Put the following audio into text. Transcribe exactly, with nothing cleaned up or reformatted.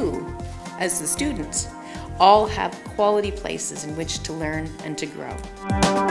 you, as the students, all have quality places in which to learn and to grow.